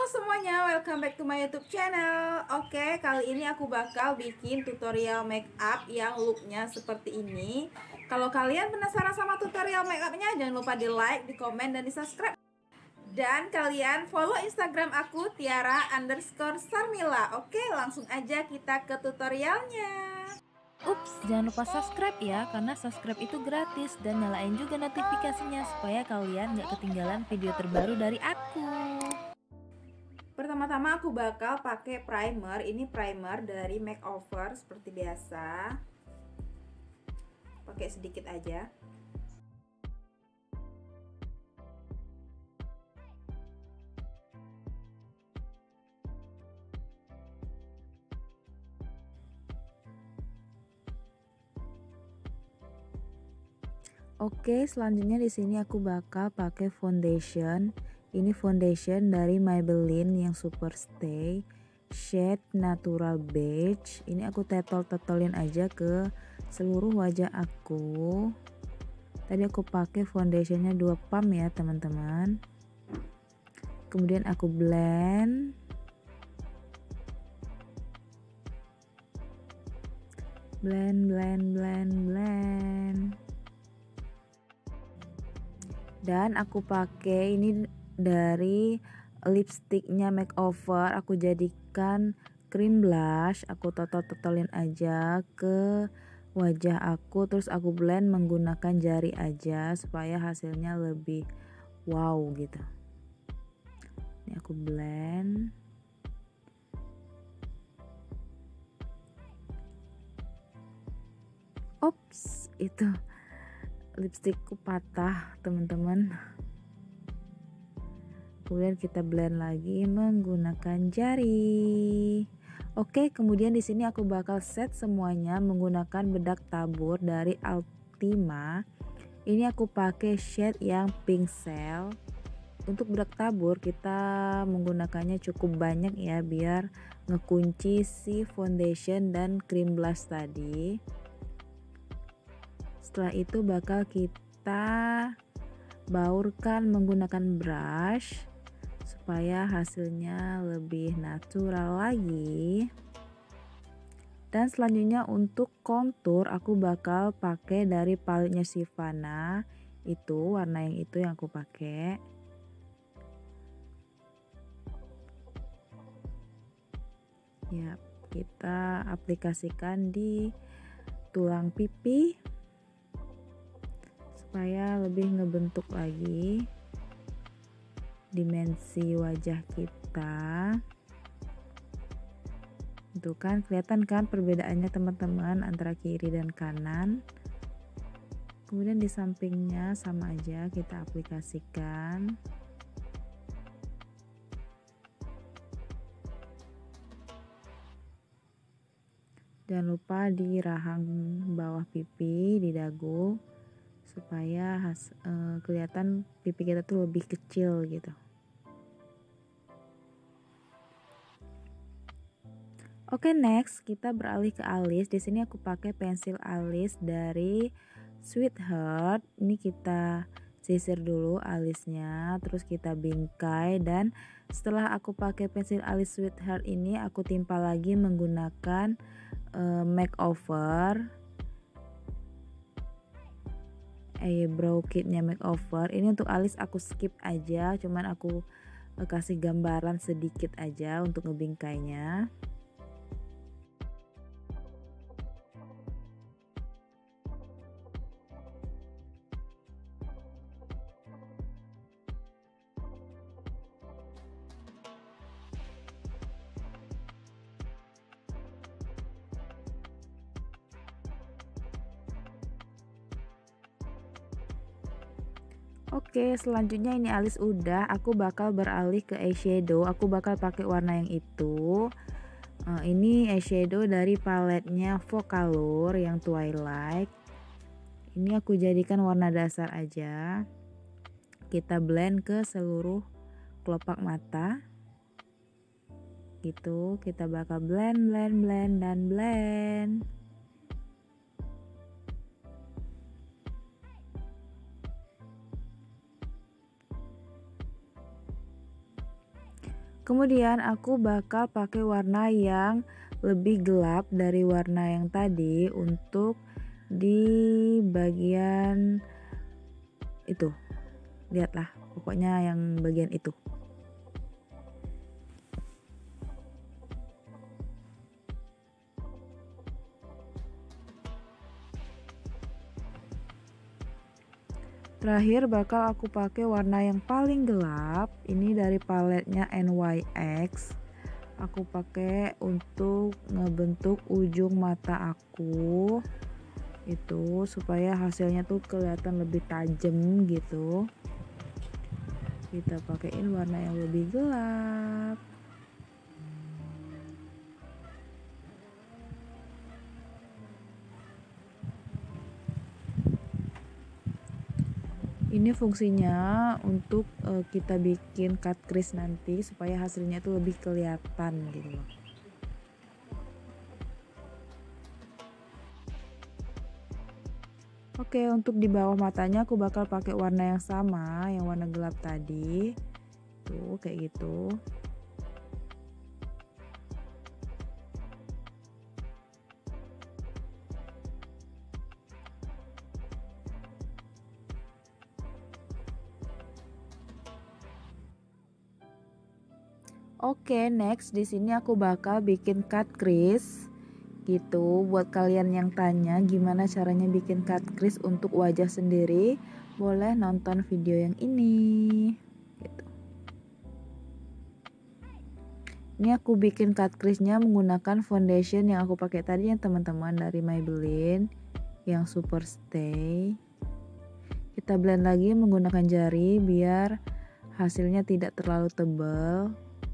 semuanya, welcome back to my YouTube channel. Oke, kali ini aku bakal bikin tutorial makeup yang looknya seperti ini. Kalau kalian penasaran sama tutorial makeupnya, jangan lupa di like, di komen, dan di subscribe. Dan kalian follow Instagram aku Tiara_Sarmila. Oke, langsung aja kita ke tutorialnya. Ups, jangan lupa subscribe ya, karena subscribe itu gratis. Dan nyalain juga notifikasinya supaya kalian gak ketinggalan video terbaru dari aku. Pertama-tama aku bakal pakai primer. Ini primer dari Makeover seperti biasa. Pakai sedikit aja. Oke, selanjutnya di sini aku bakal pakai foundation. Ini foundation dari Maybelline yang Super Stay shade natural beige. Ini aku tetol-tetolin aja ke seluruh wajah aku. Tadi aku pakai foundationnya 2 pump ya teman-teman. Kemudian aku blend. Blend. Dan aku pakai ini dari lipstiknya Makeover, aku jadikan cream blush, aku totol-totolin aja ke wajah aku, terus aku blend menggunakan jari aja supaya hasilnya lebih wow gitu. Ini aku blend. Ops, itu lipstikku patah teman-teman. Kemudian kita blend lagi menggunakan jari. Oke, kemudian di sini aku bakal set semuanya menggunakan bedak tabur dari Altima. Ini aku pakai shade yang pink cell. Untuk bedak tabur kita menggunakannya cukup banyak ya, biar ngekunci si foundation dan cream blush tadi. Setelah itu bakal kita baurkan menggunakan brush supaya hasilnya lebih natural lagi. Dan selanjutnya untuk contour aku bakal pakai dari paletnya Sivana. Itu warna yang itu yang aku pakai. Ya, kita aplikasikan di tulang pipi supaya lebih ngebentuk lagi dimensi wajah kita. Itu kan kelihatan kan perbedaannya teman-teman antara kiri dan kanan. Kemudian di sampingnya sama aja kita aplikasikan. Jangan lupa di rahang bawah pipi, di dagu, supaya kelihatan pipi kita tuh lebih kecil gitu. Oke, next kita beralih ke alis. Di sini aku pakai pensil alis dari Sweetheart. Ini kita sisir dulu alisnya, terus kita bingkai, dan setelah aku pakai pensil alis Sweetheart ini aku timpa lagi menggunakan Makeover eyebrow kitnya Makeover. Ini untuk alis aku skip aja, cuman aku kasih gambaran sedikit aja untuk ngebingkainya. Oke, selanjutnya ini alis udah, aku bakal beralih ke eyeshadow. Aku bakal pakai warna yang itu. Ini eyeshadow dari paletnya Vocalour yang Twilight. Ini aku jadikan warna dasar aja. Kita blend ke seluruh kelopak mata. Gitu, kita bakal blend. Kemudian aku bakal pakai warna yang lebih gelap dari warna yang tadi untuk di bagian itu. Lihatlah, pokoknya yang bagian itu. Terakhir bakal aku pakai warna yang paling gelap. Ini dari paletnya NYX. Aku pakai untuk ngebentuk ujung mata aku. Itu supaya hasilnya tuh kelihatan lebih tajam gitu. Kita pakaiin warna yang lebih gelap. Ini fungsinya untuk kita bikin cut crease nanti supaya hasilnya itu lebih kelihatan gitu loh. Oke, untuk di bawah matanya aku bakal pakai warna yang sama, yang warna gelap tadi. Tuh, kayak gitu. Oke, next di sini aku bakal bikin cut crease gitu. Buat kalian yang tanya gimana caranya bikin cut crease untuk wajah sendiri, boleh nonton video yang ini. Gitu. Ini aku bikin cut crease-nya menggunakan foundation yang aku pakai tadi yang teman-teman dari Maybelline yang Super Stay. Kita blend lagi menggunakan jari biar hasilnya tidak terlalu tebal.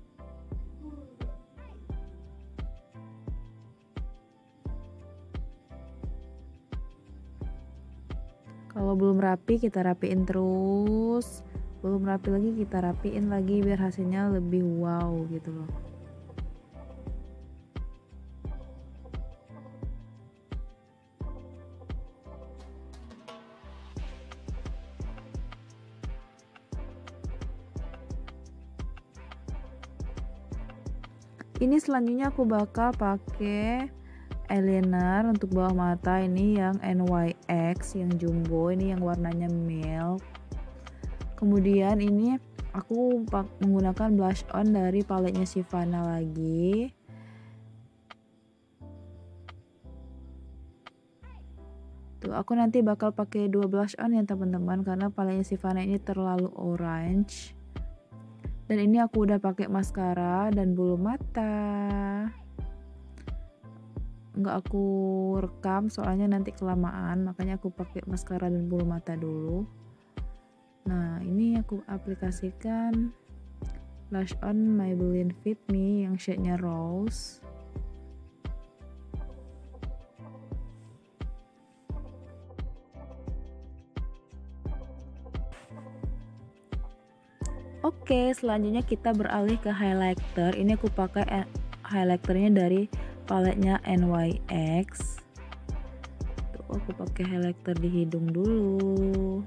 Kalau belum rapi kita rapiin terus, belum rapi lagi kita rapiin lagi biar hasilnya lebih wow gitu loh. Ini selanjutnya aku bakal pakai eyeliner untuk bawah mata, ini yang NYX yang jumbo, ini yang warnanya milk. Kemudian ini aku menggunakan blush on dari paletnya Sivana lagi. Tuh, aku nanti bakal pakai 2 blush on ya teman-teman, karena paletnya Sivana ini terlalu orange. Dan ini aku udah pakai maskara dan bulu mata. Nggak aku rekam soalnya nanti kelamaan, makanya aku pakai maskara dan bulu mata dulu. Nah, ini aku aplikasikan blush on Maybelline Fit Me yang shade-nya rose. Oke, selanjutnya kita beralih ke highlighter. Ini aku pakai highlighternya dari paletnya NYX. Tuh, aku pakai highlighter di hidung dulu.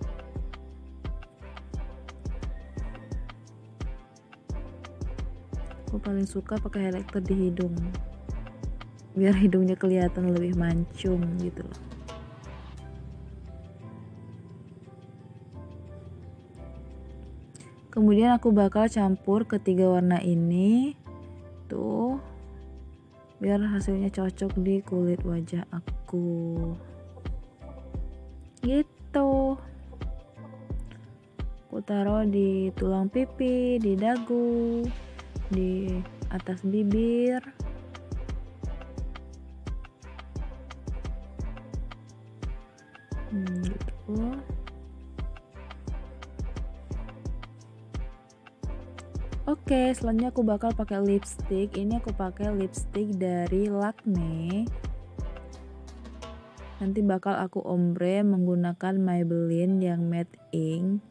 Aku paling suka pakai highlighter di hidung, biar hidungnya kelihatan lebih mancung gitu loh. Kemudian aku bakal campur ketiga warna ini tuh biar hasilnya cocok di kulit wajah aku gitu. Aku taruh di tulang pipi, di dagu, di atas bibir. Gitu. Oke, selanjutnya aku bakal pakai lipstick. Ini aku pakai lipstick dari Lakme. Nanti bakal aku ombre menggunakan Maybelline yang matte ink.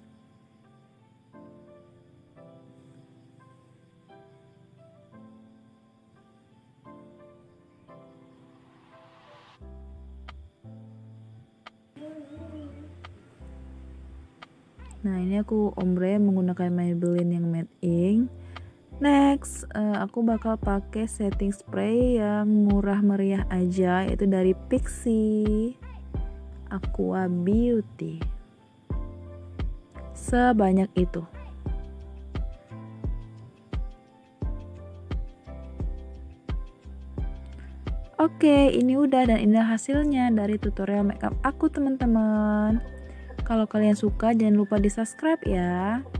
Nah, ini aku ombre menggunakan Maybelline yang matte ink. Next, aku bakal pakai setting spray yang murah meriah aja, yaitu dari Pixi Aqua Beauty. Sebanyak itu. Oke, ini udah dan ini hasilnya dari tutorial makeup aku, teman-teman. Kalau kalian suka, jangan lupa di subscribe ya.